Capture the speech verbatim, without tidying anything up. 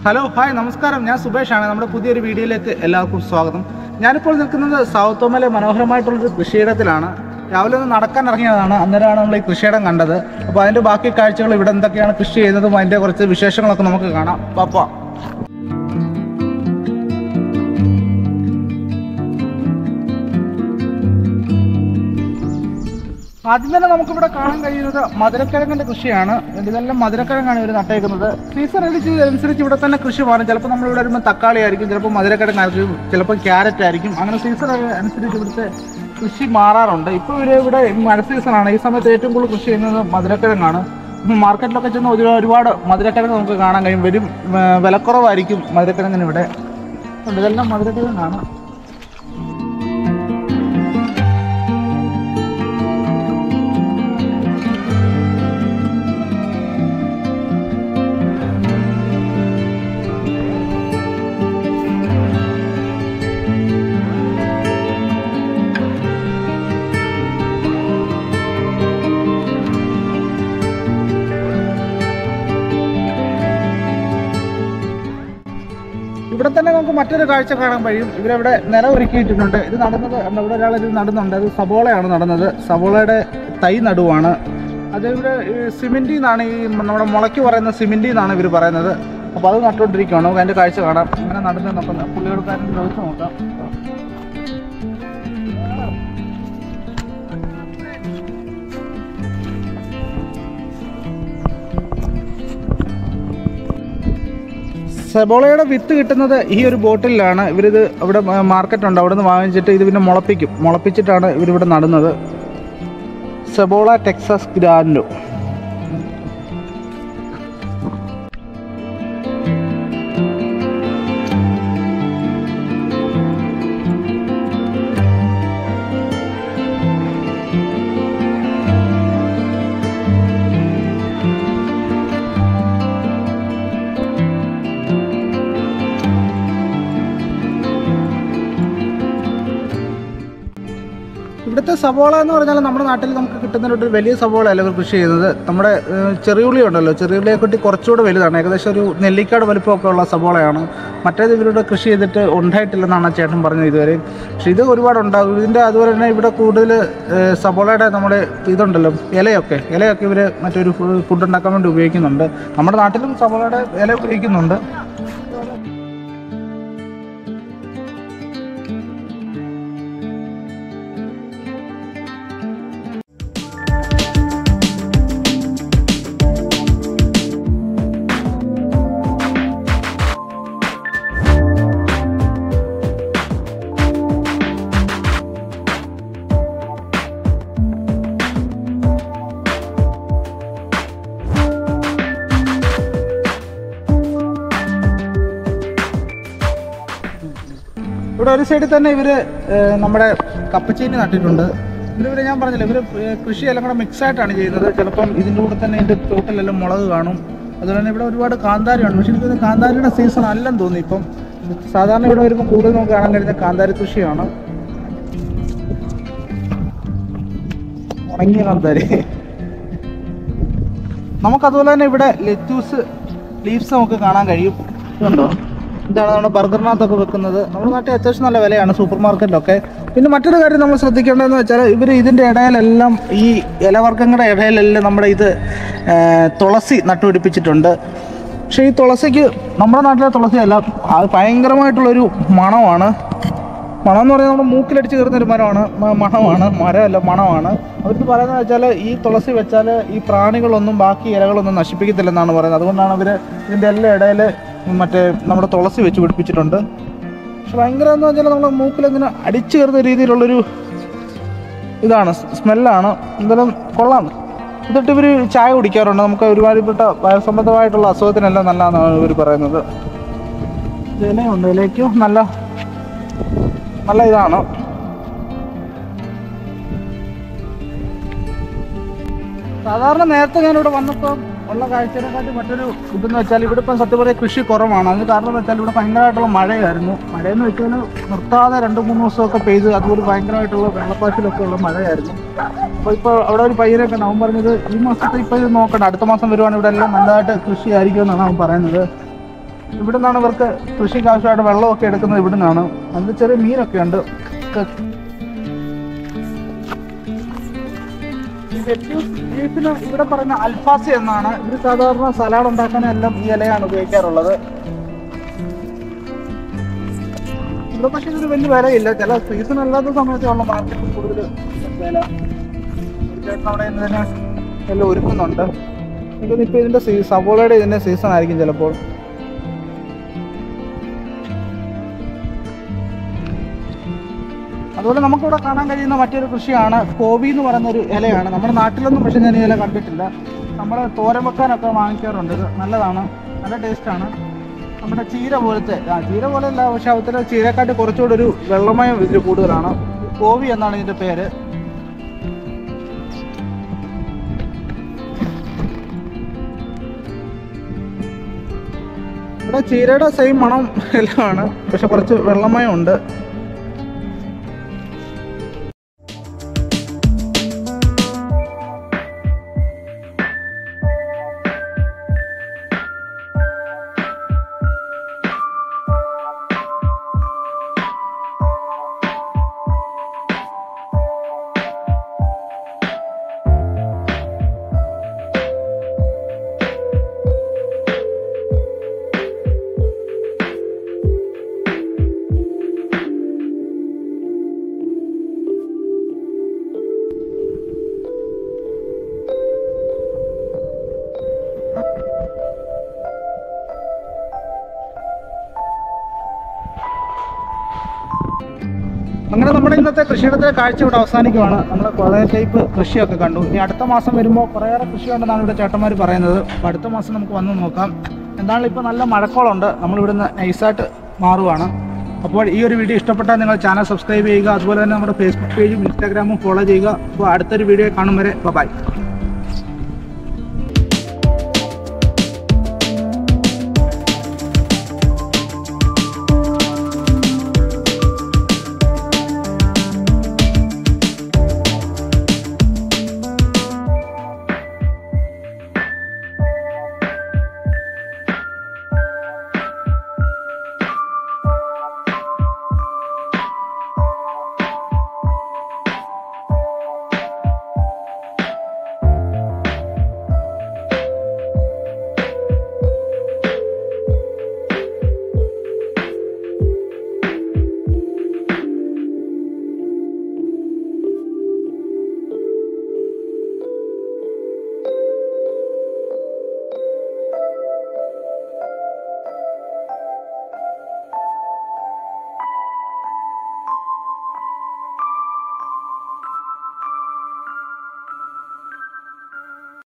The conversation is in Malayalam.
ഹലോ ഹായ് നമസ്കാരം, ഞാൻ സുബേഷാണ്. നമ്മുടെ പുതിയൊരു വീഡിയോയിലേക്ക് എല്ലാവർക്കും സ്വാഗതം. ഞാനിപ്പോൾ നിൽക്കുന്നത് സൗത്ത് ഓമയിലെ മനോഹരമായിട്ടുള്ളൊരു കൃഷിയിടത്തിലാണ്. രാവിലെ ഒന്ന് നടക്കാൻ ഇറങ്ങിയതാണ്, അന്നേരമാണ് നമ്മൾ ഈ കൃഷിയിടം കണ്ടത്. അപ്പോൾ അതിൻ്റെ ബാക്കി കാഴ്ചകൾ, ഇവിടെ എന്തൊക്കെയാണ് കൃഷി ചെയ്യുന്നതും അതിൻ്റെ കുറച്ച് വിശേഷങ്ങളൊക്കെ നമുക്ക് കാണാം. പാപ്പാ ആദ്യം തന്നെ നമുക്കിവിടെ കാണാൻ കഴിയുന്നത് മധുരക്കിഴങ്ങിൻ്റെ കൃഷിയാണ്. ഇതെല്ലാം മധുരക്കിഴങ്ങാണ് ഇവർ നട്ടേക്കുന്നത്. സീസൺ അനുസരിച്ച് ഇവിടെ തന്നെ കൃഷി മാറും. ചിലപ്പോൾ നമ്മളിവിടെ വരുമ്പോൾ തക്കാളി ആയിരിക്കും, ചിലപ്പോൾ മധുരക്കിഴങ്ങായിരിക്കും, ചിലപ്പോൾ ക്യാരറ്റ് ആയിരിക്കും. അങ്ങനെ സീസൺ അനുസരിച്ച് ഇവിടുത്തെ കൃഷി മാറാറുണ്ട്. ഇപ്പോൾ ഇവർ ഇവിടെ മഴ സീസണാണ്. ഈ സമയത്ത് ഏറ്റവും കൂടുതൽ കൃഷി ചെയ്യുന്നത് മധുരക്കിഴങ്ങാണ്. ഇപ്പം മാർക്കറ്റിലൊക്കെ ചെന്ന് ഒരു ഒരുപാട് മധുരക്കിഴങ്ങ് നമുക്ക് കാണാൻ കഴിയും. വരും വിലക്കുറവായിരിക്കും മധുരക്കിഴങ്ങിന് ഇവിടെ. ഇതെല്ലാം മധുരക്കിഴങ്ങാണ്. ഇവിടെ തന്നെ നമുക്ക് മറ്റൊരു കാഴ്ച കാണാൻ കഴിയും. ഇവരവിടെ നില ഒരുക്കിയിട്ടുണ്ട്. ഇത് നടുന്നത്, ഇവിടെ ഒരാൾ ഇത് നടുന്നുണ്ട്. അത് സബോളയാണ് നടുന്നത്. സബോളയുടെ തൈ നടുവാണ്. അത് ഇവിടെ സിമെൻറ്റിൽ നിന്നാണ്, ഈ നമ്മുടെ മുളയ്ക്ക് പറയുന്ന സിമെൻറ്റിൽ നിന്നാണ് ഇവർ പറയുന്നത്. അപ്പോൾ അത് നട്ടുകൊണ്ടിരിക്കുകയാണ്. നമുക്ക് അതിൻ്റെ കാഴ്ച കാണാം. അങ്ങനെ നടുന്നത് നോക്കുന്നത് പുള്ളികൾക്കാരൻ്റെ ദിവസം നോക്കാം. സബോളയുടെ വിത്ത് കിട്ടുന്നത് ഈ ഒരു ബോട്ടിലാണ്. ഇവരിത് അവിടെ മാർക്കറ്റുണ്ട്, അവിടെ നിന്ന് വാങ്ങിച്ചിട്ട് ഇത് പിന്നെ മുളപ്പിക്കും. മുളപ്പിച്ചിട്ടാണ് ഇവരിവിടെ നടുന്നത്. സബോള ടെക്സാസ് ഗ്രാൻഡോ. ഇവിടുത്തെ സവോള എന്ന് പറഞ്ഞാൽ നമ്മുടെ നാട്ടിൽ നമുക്ക് കിട്ടുന്നൊരു വലിയ സവോള അല്ല ഇവർ കൃഷി ചെയ്യുന്നത്. നമ്മുടെ ചെറിയുള്ളി ഉണ്ടല്ലോ, ചെറിയുള്ളിയെ കുട്ടി കുറച്ചുകൂടെ വലുതാണ്. ഏകദേശം ഒരു നെല്ലിക്കാട് വലിപ്പമൊക്കെ ഉള്ള സവോളയാണ്. മറ്റേത് ഇവരുടെ കൃഷി ചെയ്തിട്ട് ഉണ്ടായിട്ടില്ലെന്നാണ് ചേട്ടൻ പറഞ്ഞത് ഇതുവരെ. പക്ഷെ ഇത് ഒരുപാട് ഉണ്ടാകും. ഇതിൻ്റെ അതുപോലെ തന്നെ ഇവിടെ കൂടുതൽ സവോളയുടെ നമ്മുടെ ഇതുണ്ടല്ലോ, ഇലയൊക്കെ ഇലയൊക്കെ ഇവർ മറ്റൊരു ഫുഡ് ഉണ്ടാക്കാൻ വേണ്ടി ഉപയോഗിക്കുന്നുണ്ട്. നമ്മുടെ നാട്ടിലും സവോളയുടെ ഇല ഉപയോഗിക്കുന്നുണ്ട്. ഇവിടെ ഒരു സൈഡിൽ തന്നെ ഇവർ നമ്മുടെ കപ്പച്ചീനി നട്ടിട്ടുണ്ട്. ഇവരിവിടെ ഞാൻ പറഞ്ഞില്ല, ഇവർ കൃഷിയെല്ലാം കൂടെ മിക്സായിട്ടാണ് ചെയ്യുന്നത്. ചിലപ്പം ഇതിൻ്റെ കൂടെ തന്നെ ഇതിൻ്റെ തോട്ടിലെല്ലാം മുളക് കാണും. അതുപോലെ തന്നെ ഇവിടെ ഒരുപാട് കാന്താരിയാണ്. പക്ഷേ എനിക്കത് കാന്താരിയുടെ സീസൺ അല്ലെന്ന് തോന്നി. ഇപ്പം സാധാരണ ഇവിടെ വരുമ്പോൾ കൂടുതൽ നമുക്ക് കാണാൻ കഴിയുന്ന കാന്താരി കൃഷിയാണ്. ഉണങ്ങിയ കാന്താരി. നമുക്കതുപോലെ തന്നെ ഇവിടെ ലെറ്റ്യൂസ് ലീവ്സ് നമുക്ക് കാണാൻ കഴിയും. ഇതുണ്ടോ, ഇതാണ് നമ്മുടെ ബർഗറിനകത്തൊക്കെ വെക്കുന്നത്. നമ്മുടെ നാട്ടിൽ അത്യാവശ്യം നല്ല വിലയാണ് സൂപ്പർ മാർക്കറ്റിലൊക്കെ. പിന്നെ മറ്റൊരു കാര്യം നമ്മൾ ശ്രദ്ധിക്കേണ്ടതെന്ന് വെച്ചാൽ ഇവർ ഇതിൻ്റെ ഇടയിലെല്ലാം, ഈ ഇലവർഗ്ഗങ്ങളുടെ ഇടയിലെല്ലാം നമ്മുടെ ഇത് തുളസി നട്ടുപിടിപ്പിച്ചിട്ടുണ്ട്. പക്ഷേ ഈ തുളസിക്ക് നമ്മുടെ നാട്ടിലെ തുളസിയല്ല, അത് ഭയങ്കരമായിട്ടുള്ളൊരു മണമാണ്. മണം എന്ന് പറഞ്ഞാൽ നമ്മുടെ മൂക്കിലടിച്ച് കയറുന്നൊരു മരമാണ് മണമാണ് മരമല്ല മണമാണ്. അവർക്ക് പറയുന്നത് വെച്ചാൽ ഈ തുളസി വെച്ചാൽ ഈ പ്രാണികളൊന്നും ബാക്കി ഇലകളൊന്നും നശിപ്പിക്കത്തില്ലെന്നാണ് പറയുന്നത്. അതുകൊണ്ടാണ് അവർ ഇതിൻ്റെ എല്ലാ ഇടയിൽ മറ്റേ നമ്മുടെ തുളസി വെച്ച് പിടിപ്പിച്ചിട്ടുണ്ട്. പക്ഷെ ഭയങ്കര എന്ന് വെച്ചാൽ നമ്മുടെ മൂക്കിലിങ്ങനെ അടിച്ചു കയറുന്ന രീതിയിലുള്ളൊരു ഇതാണ്, സ്മെല്ലാണ്. എന്തായാലും കൊള്ളാം. എന്നിട്ട് ഇവർ ചായ കുടിക്കാറുണ്ട്. നമുക്ക് ഒരുമാതിരിപ്പെട്ട വയസ്സംബന്ധമായിട്ടുള്ള അസുഖത്തിനെല്ലാം നല്ലതാണ് ഇവർ പറയുന്നത്. ഇലയുണ്ട്, ഇലയ്ക്കും നല്ല നല്ല ഇതാണ്. സാധാരണ നേരത്തെ ഞാനിവിടെ വന്നപ്പോൾ ഉള്ള കാഴ്ചയെക്കാട്ടി മറ്റൊരു ഇതെന്ന് വെച്ചാൽ ഇവിടെ ഇപ്പം സത്യം പറയുക കൃഷി കുറവാണ്. അതിന് കാരണം എന്ന് വെച്ചാൽ ഇവിടെ ഭയങ്കരമായിട്ടുള്ള മഴയായിരുന്നു. മഴയെന്ന് വെച്ചാൽ നിർത്താതെ രണ്ട് മൂന്ന് ദിവസമൊക്കെ പെയ്ത് അതുപോലെ ഭയങ്കരമായിട്ടുള്ള വെള്ളപ്പാച്ചിലൊക്കെ ഉള്ള മഴയായിരുന്നു. അപ്പോൾ ഇപ്പോൾ അവിടെ ഒരു പയ്യനൊക്കെ അവൻ പറഞ്ഞത് ഈ മാസത്തെ ഇപ്പോൾ ഇത് നോക്കണ്ട, അടുത്ത മാസം വരുവാണ് ഇവിടെ എല്ലാം നല്ലതായിട്ട് കൃഷി ആയിരിക്കും എന്നാണ് അവൻ പറയുന്നത്. ഇവിടെ നിന്നാണ് ഇവർക്ക് കൃഷിക്ക് ആവശ്യമായിട്ട് വെള്ളമൊക്കെ എടുക്കുന്നത്. ഇവിടെ നിന്നാണ്. അതിൽ ചെറിയ മീനൊക്കെ ഉണ്ട്. ലീഫിന് ഇവിടെ പറയുന്ന അൽഫാസി എന്നാണ്. ഇവർ സാധാരണ സലാഡ് ഉണ്ടാക്കാനെല്ലാം ഈ ഇലയാണ് ഉപയോഗിക്കാറുള്ളത്. ഇവിടെ പക്ഷേ ഇതിന് വലിയ വിലയില്ല. ചില സീസൺ അല്ലാത്ത സമയത്തുള്ള മാർക്കറ്റിൽ കൂടുതൽ വില. ചേട്ടൻ അവിടെ നിന്ന് തന്നെ എല്ലാം ഒരുക്കുന്നുണ്ട്. എനിക്കൊന്നിപ്പോൾ ഇതിൻ്റെ സീ സവോളയുടെ ഇതിൻ്റെ സീസൺ ആയിരിക്കും ചിലപ്പോൾ. അതുപോലെ നമുക്കിവിടെ കാണാൻ കഴിയുന്ന മറ്റൊരു കൃഷിയാണ് കോവി എന്ന് പറയുന്നൊരു ഇലയാണ്. നമ്മുടെ നാട്ടിലൊന്നും പക്ഷേ ഞാൻ ഈ ഇല കണ്ടിട്ടില്ല. നമ്മൾ തോരൻ വെക്കാനൊക്കെ വാങ്ങിക്കാറുണ്ട്. ഇത് നല്ലതാണ്, നല്ല ടേസ്റ്റാണ്. നമ്മുടെ ചീര പോലത്തെ, ആ ചീര പോലെയല്ല, പക്ഷെ അതിൽ ചീരക്കാട്ട് കുറച്ചുകൂടി ഒരു വെള്ളമയം ഇതിൽ കൂടുതലാണ്. കോവി എന്നാണ് ഇതിൻ്റെ പേര്. ഇവിടെ ചീരയുടെ സെയിം മണം എല്ലാമാണ്, പക്ഷെ കുറച്ച് വെള്ളമയം ഉണ്ട്. അങ്ങനെ നമ്മുടെ ഇന്നത്തെ കൃഷിയിടത്തിലെ കാഴ്ച ഇവിടെ അവസാനിക്കുവാണ്. നമ്മൾ കുറേ ടൈപ്പ് കൃഷിയൊക്കെ കണ്ടു. ഇനി അടുത്ത മാസം വരുമ്പോൾ കുറേയേറെ കൃഷിയുണ്ടെന്നാണ് ഇവിടെ ചേട്ടന്മാർ പറയുന്നത്. അപ്പോൾ അടുത്ത മാസം നമുക്ക് വന്ന് നോക്കാം. എന്താണെങ്കിലും ഇപ്പോൾ നല്ല മഴക്കോളുണ്ട്. നമ്മളിവിടുന്ന് നൈസായിട്ട് മാറുവാണ്. അപ്പോൾ ഈ ഒരു വീഡിയോ ഇഷ്ടപ്പെട്ടാൽ നിങ്ങൾ ചാനൽ സബ്സ്ക്രൈബ് ചെയ്യുക. അതുപോലെ തന്നെ നമ്മുടെ ഫേസ്ബുക്ക് പേജും ഇൻസ്റ്റാഗ്രാമും ഫോളോ ചെയ്യുക. അപ്പോൾ അടുത്തൊരു വീഡിയോ കാണും വരെ ബൈ.